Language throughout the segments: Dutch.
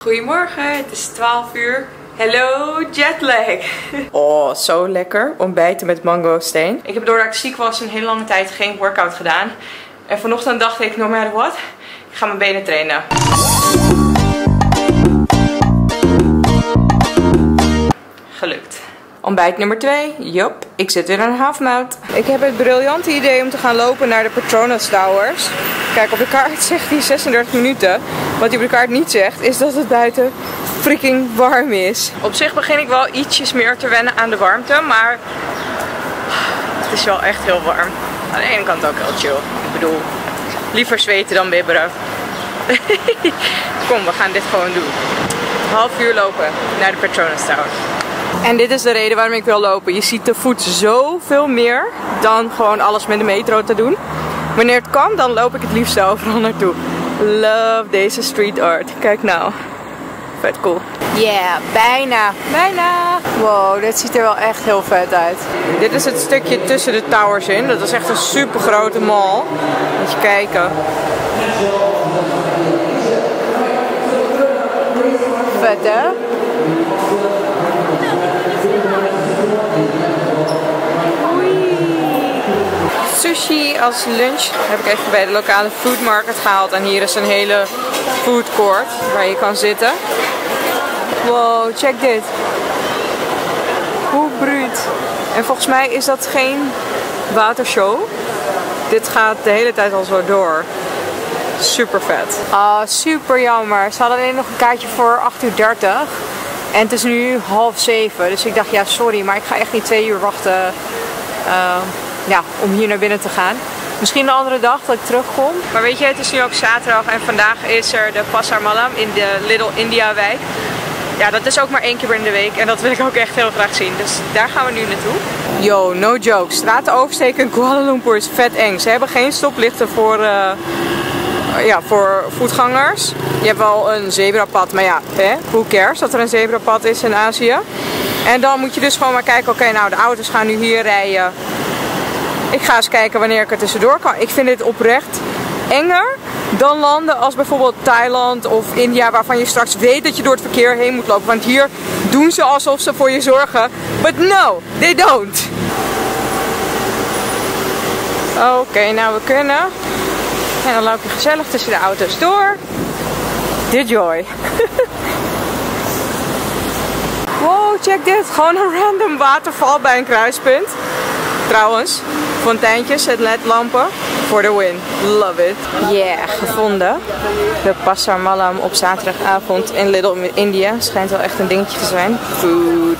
Goedemorgen, het is 12 uur. Hello jetlag. Oh, zo lekker. Ontbijten met mangosteen. Ik heb doordat ik ziek was een hele lange tijd geen workout gedaan. En vanochtend dacht ik, no matter what, ik ga mijn benen trainen. Gelukt. Ontbijt nummer 2. Jop, ik zit weer aan een halfmout. Ik heb het briljante idee om te gaan lopen naar de Petronas Towers. Kijk, op de kaart zegt hij 36 minuten. Wat hij op de kaart niet zegt, is dat het buiten freaking warm is. Op zich begin ik wel ietsjes meer te wennen aan de warmte, maar het is wel echt heel warm. Aan de ene kant ook heel chill. Ik bedoel, liever zweten dan bibberen. Kom, we gaan dit gewoon doen. Een half uur lopen naar de Petronas Towers. En dit is de reden waarom ik wil lopen. Je ziet te voet zoveel meer dan gewoon alles met de metro te doen. Wanneer het kan, dan loop ik het liefst overal naartoe. Love deze street art. Kijk nou. Vet cool. Yeah, bijna. Bijna. Wow, dit ziet er wel echt heel vet uit. Dit is het stukje tussen de towers in. Dat is echt een super grote mall. Moet je kijken. Vet, hè? Sushi als lunch heb ik even bij de lokale food market gehaald. En hier is een hele food court waar je kan zitten. Wow, check dit. Hoe bruut. En volgens mij is dat geen watershow. Dit gaat de hele tijd al zo door. Super vet. Ah, super jammer. Ze hadden alleen nog een kaartje voor 8:30 uur. En het is nu 6:30. Dus ik dacht, ja sorry, maar ik ga echt niet 2 uur wachten om hier naar binnen te gaan. Misschien een andere dag dat ik terugkom. Maar weet je, het is nu ook zaterdag en vandaag is er de Pasar Malam in de Little India wijk. Ja, dat is ook maar 1 keer in de week en dat wil ik ook echt heel graag zien. Dus daar gaan we nu naartoe. Yo, no joke. Straten oversteken in Kuala Lumpur is vet eng. Ze hebben geen stoplichten voor voetgangers. Je hebt wel een zebrapad, maar ja, who cares dat er een zebrapad is in Azië. En dan moet je dus gewoon maar kijken, oké, nou de auto's gaan nu hier rijden. Ik ga eens kijken wanneer ik er tussendoor kan. Ik vind dit oprecht enger dan landen als bijvoorbeeld Thailand of India, waarvan je straks weet dat je door het verkeer heen moet lopen. Want hier doen ze alsof ze voor je zorgen. But no, they don't. Oké, nou we kunnen. En dan loop je gezellig tussen de auto's door. The joy. Wow, check dit. Gewoon een random waterval bij een kruispunt. Trouwens, fonteintjes en ledlampen voor de win. Love it. Yeah, gevonden. De Pasar Malam op zaterdagavond in Little India. Schijnt wel echt een dingetje te zijn. Food.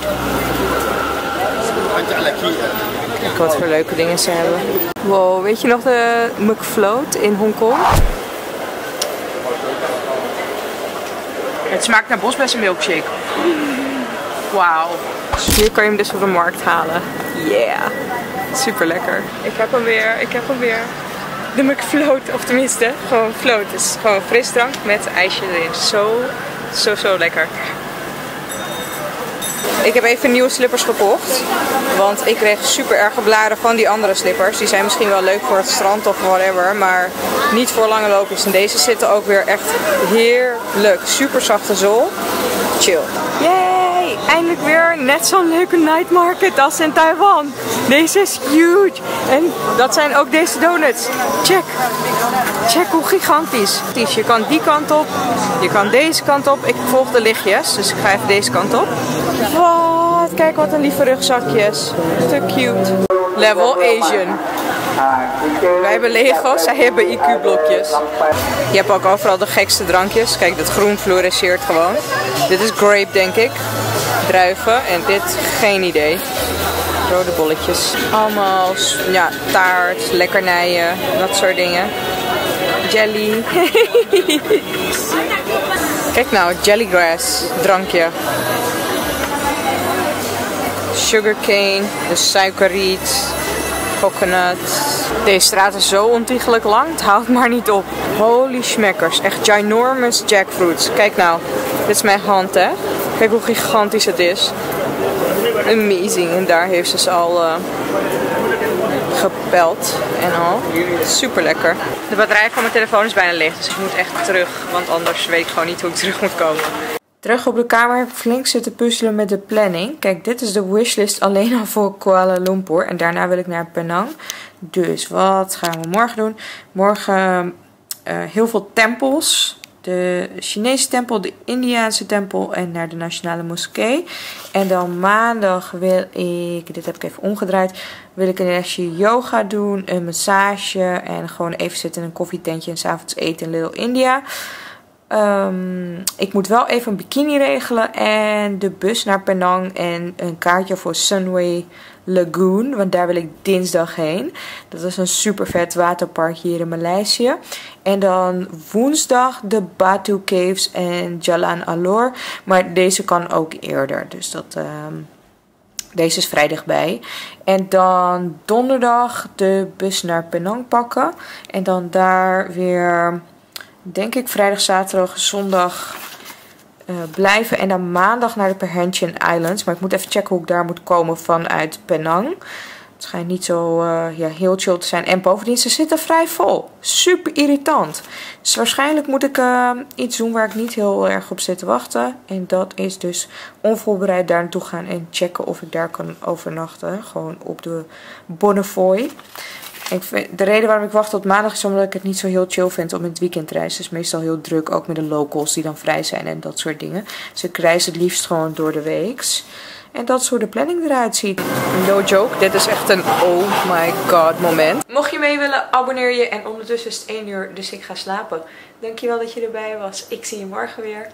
Kijk wat voor leuke dingen ze hebben. Wow, weet je nog de McFloat in Hongkong? Het smaakt naar bosbessen milkshake. Wauw. Hier kan je hem dus op de markt halen. Yeah. Super lekker. Ik heb hem weer. De McFloat, of tenminste, gewoon float. Het is gewoon frisdrank met ijsje erin. Zo lekker. Ik heb even nieuwe slippers gekocht. Want ik kreeg super erge blaren van die andere slippers. Die zijn misschien wel leuk voor het strand of whatever. Maar niet voor lange loopjes. En deze zitten ook weer echt heerlijk. Super zachte zool. Chill. Yay! Eindelijk weer net zo'n leuke night market als in Taiwan. Deze is huge. En dat zijn ook deze donuts. Check hoe gigantisch. Je kan die kant op. Je kan deze kant op. Ik volg de lichtjes. Dus ik ga even deze kant op. Wat? Kijk wat een lieve rugzakjes. Te cute. Level Asian. Wij hebben Lego, zij hebben IQ-blokjes. Je hebt ook overal de gekste drankjes. Kijk, dat groen fluoresceert gewoon. Dit is grape, denk ik. Druiven. En dit, geen idee. Rode bolletjes. Allemaal, ja, taart, lekkernijen, dat soort dingen. Jelly. Kijk nou, jellygrass, drankje. Sugarcane, dus suikerriet, coconut. Deze straat is zo ontiegelijk lang, het houdt maar niet op. Holy schmeckers, echt ginormous jackfruits. Kijk nou, dit is mijn hand hè. Kijk hoe gigantisch het is. Amazing, en daar heeft ze al gepeld en al. Super lekker. De batterij van mijn telefoon is bijna leeg, dus ik moet echt terug, want anders weet ik gewoon niet hoe ik terug moet komen. Terug op de kamer heb ik flink zitten puzzelen met de planning. Kijk, dit is de wishlist alleen al voor Kuala Lumpur. En daarna wil ik naar Penang. Dus wat gaan we morgen doen? Morgen heel veel tempels. De Chinese tempel, de Indiaanse tempel en naar de Nationale Moskee. En dan maandag wil ik, dit heb ik even omgedraaid, wil ik een lesje yoga doen, een massage en gewoon even zitten in een koffietentje en 's avonds eten in Little India. Ik moet wel even een bikini regelen en de bus naar Penang en een kaartje voor Sunway Lagoon, want daar wil ik dinsdag heen. Dat is een super vet waterpark hier in Maleisië. En dan woensdag de Batu Caves en Jalan Alor, maar deze kan ook eerder, dus dat... Deze is vrij dichtbij. En dan donderdag de bus naar Penang pakken. En dan daar weer, denk ik, vrijdag, zaterdag, zondag blijven. En dan maandag naar de Perhentian Islands. Maar ik moet even checken hoe ik daar moet komen vanuit Penang. Het schijnt niet zo heel chill te zijn. En bovendien, ze zitten vrij vol. Super irritant. Dus waarschijnlijk moet ik iets doen waar ik niet heel erg op zit te wachten. En dat is dus onvoorbereid daar naartoe gaan en checken of ik daar kan overnachten. Gewoon op de Bonnefoy. De reden waarom ik wacht tot maandag is omdat ik het niet zo heel chill vind om in het weekend te reizen. Het is meestal heel druk, ook met de locals die dan vrij zijn en dat soort dingen. Dus ik reis het liefst gewoon door de weeks. En dat is hoe de planning eruit ziet. No joke, dit is echt een oh my god moment. Mocht je mee willen, abonneer je. En ondertussen is het 1 uur, dus ik ga slapen. Dankjewel dat je erbij was. Ik zie je morgen weer.